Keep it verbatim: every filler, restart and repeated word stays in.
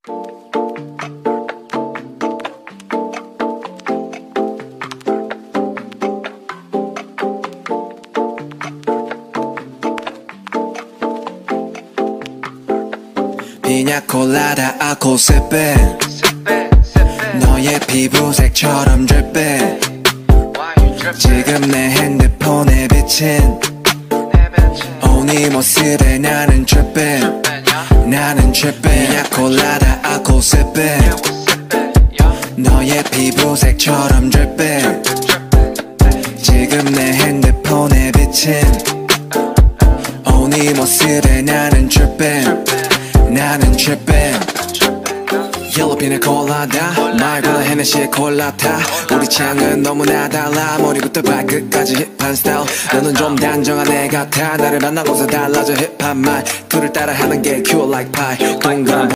피냐콜라다 알코올 sipping 너의 피부색처럼 dripping 지금 내 핸드폰에 비친 오 네 모습에 나는 tripping 나는 tripping 피냐콜라다 알코올 sipping 너의 피부색처럼 dripping 지금 내 핸드폰에 비친 오 네 모습에 나는 tripping 나는 tripping 옐로우 피냐콜라다 말고는 헤네시의 콜라타 우리 취향은 너무나 달라 머리부터 발끝까지 힙한 스타일 너는 좀 단정한 애 같아 나를 만나고서 달라져 힙한 말투를 따라하는 게 cute like pie 동그란